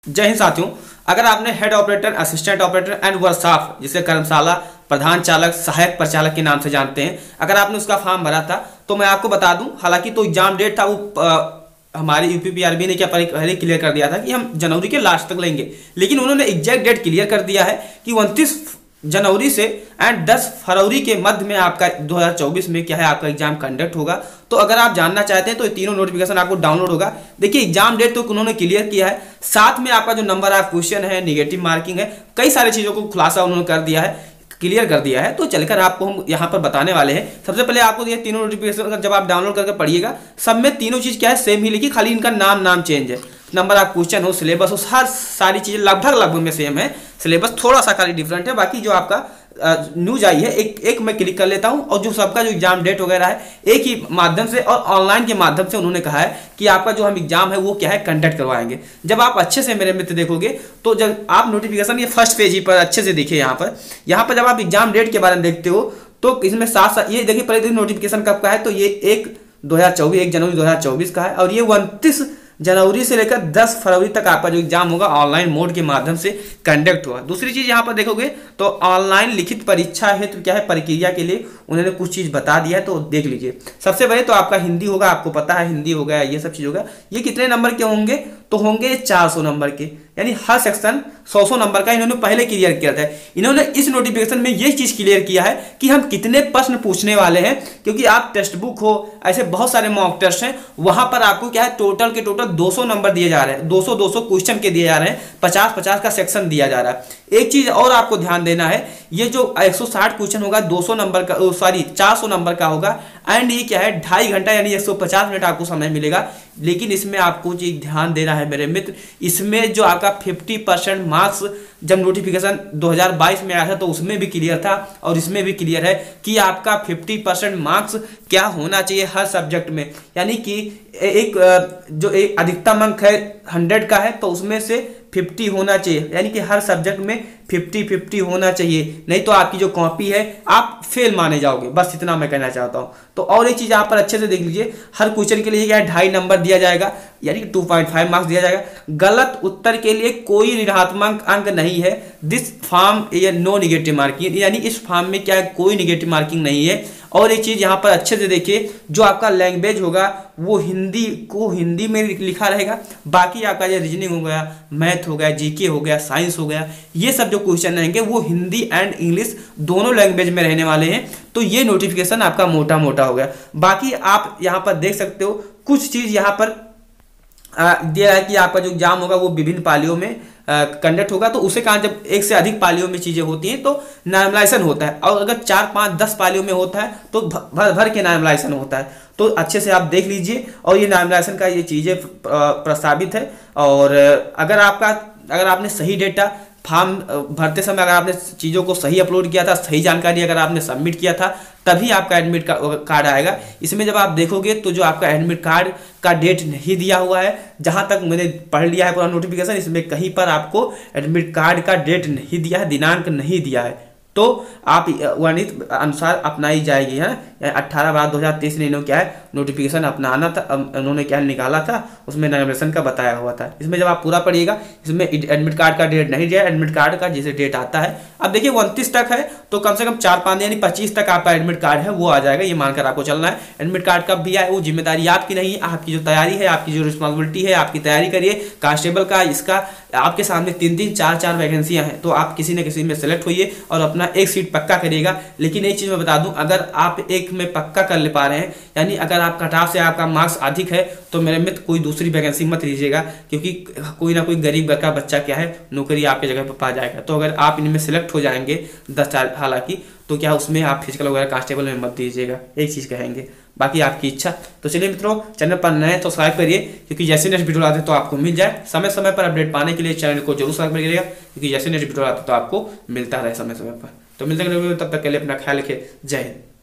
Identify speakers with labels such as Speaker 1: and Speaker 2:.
Speaker 1: जय हिंद साथियों, अगर आपने head operator, assistant operator and workshop, जिसे कर्मशाला प्रधान चालक, सहायक परिचालक के नाम से जानते हैं, अगर आपने उसका फॉर्म भरा था तो मैं आपको बता दूं, हालांकि तो एग्जाम डेट था वो हमारे यूपीपीआरबी ने क्या पहले क्लियर कर दिया था कि हम जनवरी के लास्ट तक लेंगे, लेकिन उन्होंने एग्जैक्ट डेट क्लियर कर दिया है कि 29 जनवरी से एंड 10 फरवरी के मध्य में आपका 2024 में क्या है आपका एग्जाम कंडक्ट होगा। तो अगर आप जानना चाहते हैं तो ये तीनों नोटिफिकेशन आपको डाउनलोड होगा। देखिए एग्जाम डेट तो उन्होंने क्लियर किया है, साथ में आपका जो नंबर ऑफ क्वेश्चन है, नेगेटिव मार्किंग है, कई सारी चीजों को खुलासा उन्होंने कर दिया है, क्लियर कर दिया है। तो चलकर आपको हम यहाँ पर बताने वाले हैं। सबसे पहले आपको ये तीनों नोटिफिकेशन जब आप डाउनलोड करके पढ़िएगा, सब में तीनों चीज क्या है सेम ही लिखी, खाली इनका नाम चेंज है। नंबर ऑफ क्वेश्चन हो, सिलेबस हो, हर सारी चीजें लगभग में सेम है, सिलेबस थोड़ा सा खाली डिफरेंट है। बाकी जो आपका न्यूज आई है एक मैं क्लिक कर लेता हूं, और जो सबका जो एग्जाम डेट वगैरह है एक ही माध्यम से और ऑनलाइन के माध्यम से उन्होंने कहा है कि आपका जो हम एग्जाम है वो क्या है कंडक्ट करवाएंगे। जब आप अच्छे से मेरे मित्र देखोगे तो जब आप नोटिफिकेशन ये फर्स्ट पेज ही पर अच्छे से देखिए, यहाँ पर जब आप एग्जाम डेट के बारे में देखते हो तो इसमें साथ ये देखिए पहले नोटिफिकेशन कब का है, तो ये 1 जनवरी 2024 का है, और ये 29 जनवरी से लेकर 10 फरवरी तक आपका जो एग्जाम होगा ऑनलाइन मोड के माध्यम से कंडक्ट हुआ। दूसरी चीज यहाँ पर देखोगे तो ऑनलाइन लिखित परीक्षा हेतु क्या है प्रक्रिया के लिए उन्होंने कुछ चीज बता दिया है, तो देख लीजिए। सबसे पहले तो आपका हिंदी होगा, आपको पता है हिंदी हो गया, ये सब चीज होगा। ये कितने नंबर के होंगे, तो होंगे 400 नंबर के, यानी हर सेक्शन 100 नंबर का इन्होंने पहले क्लियर किया था। इन्होंने इस नोटिफिकेशन में ये चीज क्लियर किया है कि हम कितने प्रश्न पूछने वाले हैं, क्योंकि आप टेक्स्ट बुक हो, ऐसे बहुत सारे मॉक टेस्ट हैं, वहां पर आपको क्या है टोटल के टोटल 200 नंबर दिए जा रहे हैं, 200 क्वेश्चन के दिए जा रहे हैं, 50 का सेक्शन दिया जा रहा है। एक चीज और आपको ध्यान देना है, ये जो 160 क्वेश्चन होगा 200 नंबर का, सॉरी 400 नंबर का होगा, एंड ये क्या है 2.5 घंटा यानी 150 मिनट आपको समय मिलेगा। लेकिन इसमें आपको चीज ध्यान देना है मेरे मित्र, इसमें जो आपका 50% मार्क्स जब नोटिफिकेशन 2022 में आया था तो उसमें भी क्लियर था, और इसमें भी क्लियर है कि आपका 50% मार्क्स क्या होना चाहिए हर सब्जेक्ट में, यानी कि एक अधिकतम अंक है 100 का है तो उसमें से 50 होना चाहिए, यानी कि हर सब्जेक्ट में 50-50 होना चाहिए, नहीं तो आपकी जो कॉपी है आप फेल माने जाओगे। बस इतना मैं कहना चाहता हूं। तो और एक चीज यहाँ पर अच्छे से देख लीजिए, हर क्वेश्चन के लिए क्या है 2.5 नंबर दिया जाएगा, यानी कि 2.5 मार्क्स दिया जाएगा। गलत उत्तर के लिए कोई ऋणात्मक अंक नहीं है। दिस फॉर्म ये नो निगेटिव मार्किंग, यानी इस फॉर्म में क्या है कोई निगेटिव मार्किंग नहीं है। और एक चीज यहाँ पर अच्छे से देखिए, जो आपका लैंग्वेज होगा वो हिंदी में लिखा रहेगा, बाकी आपका जो रीजनिंग हो गया, मैथ हो गया, जीके हो गया, साइंस हो गया, ये सब जो क्वेश्चन रहेंगे वो हिंदी एंड इंग्लिश दोनों लैंग्वेज में रहने वाले हैं। तो ये नोटिफिकेशन आपका मोटा हो गया। बाकी आप यहाँ पर देख सकते हो कुछ चीज यहाँ पर दिया है कि आपका जो एग्जाम होगा वो विभिन्न पालियों में कंडक्ट होगा। तो उसे कहा जब एक से अधिक पालियों में चीजें होती हैं तो नॉर्मलाइजेशन होता है, और अगर 4, 5, 10 पालियों में होता है तो भर के नॉर्मलाइजेशन होता है। तो अच्छे से आप देख लीजिए, और ये नॉर्मलाइजेशन का ये चीजें प्रस्तावित है। और अगर आपने सही डेटा फॉर्म भरते समय अगर आपने चीज़ों को सही अपलोड किया था, सही जानकारी अगर आपने सबमिट किया था, तभी आपका एडमिट कार्ड आएगा। इसमें जब आप देखोगे तो जो आपका एडमिट कार्ड का डेट नहीं दिया हुआ है, जहां तक मैंने पढ़ लिया है पूरा नोटिफिकेशन, इसमें कहीं पर आपको एडमिट कार्ड का डेट नहीं दिया है, दिनांक नहीं दिया है। तो आप वर्णित अनुसार अपनाई जाएगी है। 18/12/2023 ने क्या है नोटिफिकेशन अपनाना था, उन्होंने क्या निकाला था, उसमें नॉमिनेशन का बताया हुआ था। इसमें जब आप पूरा पढ़िएगा, इसमें एडमिट कार्ड का डेट नहीं दिया, एडमिट कार्ड का जैसे डेट आता है, अब देखिए 29 तक है तो कम से कम 4-5 यानी 25 तक आपका एडमिट कार्ड है वो आ जाएगा, ये मानकर आपको चलना है। एडमिट कार्ड कब भी आए वो जिम्मेदारी आपकी नहीं है, आपकी जो तैयारी है, आपकी जो रिस्पॉन्सिबिलिटी है, आपकी तैयारी करिए। कांस्टेबल का इसका आपके सामने 3-3, 4-4 वैकेंसियां हैं, तो आप किसी न किसी में सेलेक्ट होइए और अपना एक सीट पक्का करिएगा। लेकिन एक चीज मैं बता दूं, अगर आप एक में पक्का कर ले पा रहे हैं, यानी अगर आप कट ऑफ से आपका मार्क्स अधिक है, तो मेरे मित्र कोई दूसरी वैकेंसी मत लीजिएगा, क्योंकि कोई ना कोई गरीब घर का बच्चा क्या है नौकरी आपके जगह पर पा जाएगा। तो अगर आप इनमें सेलेक्ट हो जाएंगे 10-4 हालांकि, तो क्या उसमें आप फिजिकल वगैरह कांस्टेबल में मत दीजिएगा, एक चीज कहेंगे, बाकी आपकी इच्छा। तो चलिए मित्रों, चैनल पर नए तो सब्सक्राइब करिए, क्योंकि जैसे नेक्स्ट वीडियो आते तो आपको मिल जाए। समय समय पर अपडेट पाने के लिए चैनल को जरूर सब्सक्राइब करिएगा, क्योंकि जैसे नेक्स्ट वीडियो आते तो आपको मिलता रहे समय समय पर। तो मिलते हैं, तब तक के लिए अपना ख्याल रखिए। जय हिंद।